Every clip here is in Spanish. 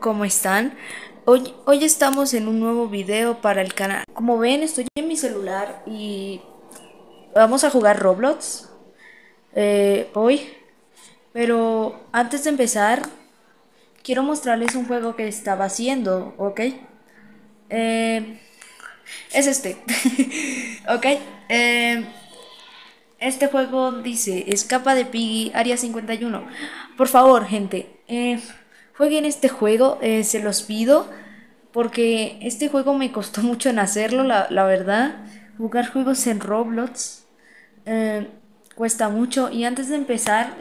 ¿Cómo están? Hoy estamos en un nuevo video para el canal. Como ven, estoy en mi celular y vamos a jugar Roblox hoy. Pero antes de empezar, quiero mostrarles un juego que estaba haciendo, ¿ok? Eh, es este. ¿Ok? Eh, este juego dice, escapa de Piggy, Área 51. Por favor, gente, jueguen este juego, se los pido, porque este juego me costó mucho en hacerlo, la verdad. Jugar juegos en Roblox eh, cuesta mucho. Y antes de empezar,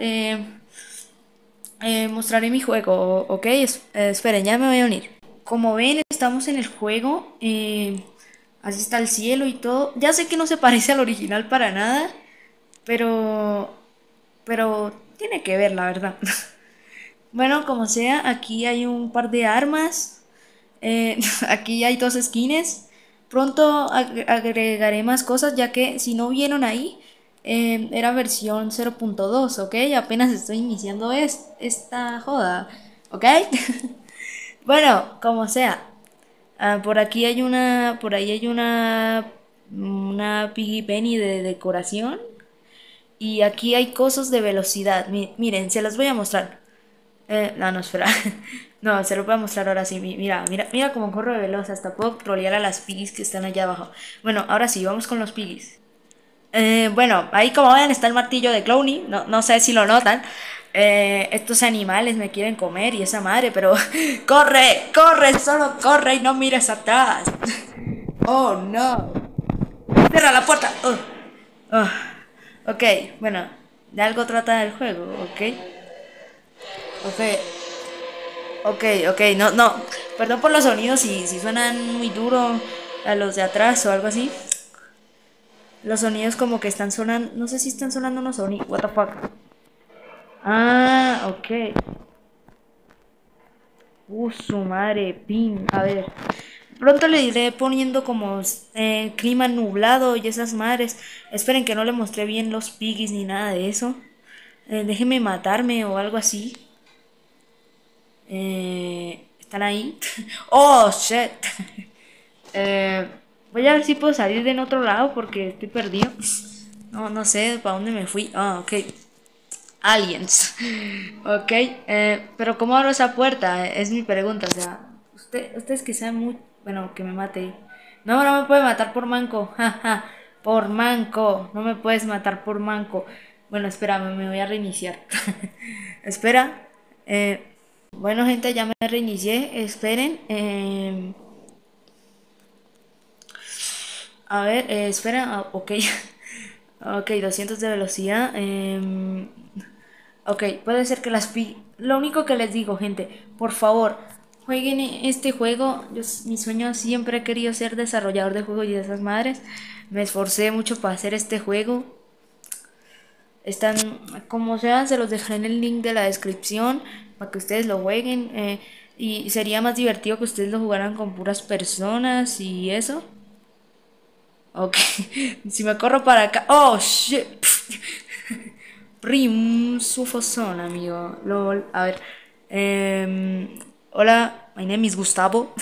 mostraré mi juego, ¿ok? Esperen, ya me voy a unir. Como ven, estamos en el juego. Así está el cielo y todo. Ya sé que no se parece al original para nada. Pero, pero tiene que ver, la verdad. Bueno, como sea, aquí hay un par de armas. Aquí hay dos skins. Pronto agregaré más cosas, ya que si no vieron ahí, era versión 0.2, ¿ok? Apenas estoy iniciando esta joda, ¿ok? Bueno, como sea. Por aquí hay por ahí hay una Piggy Penny de decoración. Y aquí hay cosas de velocidad. Miren, se las voy a mostrar. No, espera. No, se lo voy a mostrar ahora sí. Mira cómo corro de veloz. Hasta puedo trolear a las piggies que están allá abajo. Bueno, ahora sí, vamos con los piggies. Bueno, ahí como ven está el martillo de Clowny. No sé si lo notan. Estos animales me quieren comer y esa madre, pero corre, corre, solo corre y no mires atrás. Oh, no. Cierra la puerta. Oh. Ok, bueno, de algo trata el juego, ok. Ok, ok, no. Perdón por los sonidos si suenan muy duro a los de atrás o algo así. Los sonidos como que están sonando, no sé si están sonando unos sonidos. What the fuck. Ah, ok. Su madre, pin. A ver. Pronto le iré poniendo como clima nublado y esas madres. Esperen que no le mostré bien los piggies ni nada de eso. Déjenme matarme o algo así. ¿Están ahí? Oh, shit. Eh, Voy a ver si puedo salir en otro lado porque estoy perdido. No sé para dónde me fui. Ah, ok. Aliens. Ok. Pero ¿cómo abro esa puerta? Es mi pregunta. O sea, ustedes que saben muy... Bueno, que me mate. No me puede matar por manco. Jaja. Por manco. No me puedes matar por manco. Bueno, espérame, me voy a reiniciar. Espera. Bueno, gente, ya me reinicié. Esperen. A ver, espera. Ok. Ok, 200 de velocidad. Ok, puede ser que Lo único que les digo, gente, por favor, jueguen este juego. Mi sueño siempre he querido ser desarrollador de juegos y de esas madres. Me esforcé mucho para hacer este juego. Están, como sea, se los dejaré en el link de la descripción para que ustedes lo jueguen. Y sería más divertido que ustedes lo jugaran con puras personas y eso. Ok, si me corro para acá. Oh, shit. Prim sufosón, amigo. LOL. A ver. Hola, my name is Gustavo.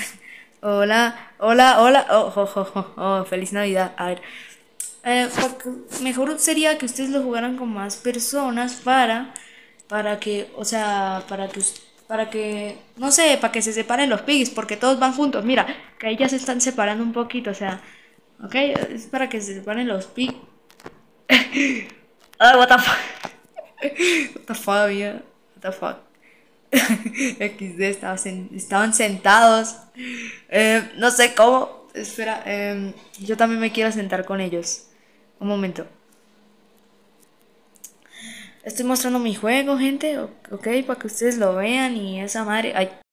Hola. Oh, feliz Navidad. A ver. Mejor sería que ustedes lo jugaran con más personas para que, o sea, no sé, para que se separen los pigs, porque todos van juntos. Mira, que ahí ya se están separando un poquito, o sea, ok, es para que se separen los pigs. Ah, what the fuck. What the fuck, amigo. What the fuck. XD, estaban sentados. No sé cómo. Espera, yo también me quiero sentar con ellos. Un momento. Estoy mostrando mi juego, gente. Ok, para que ustedes lo vean y esa madre. Ay,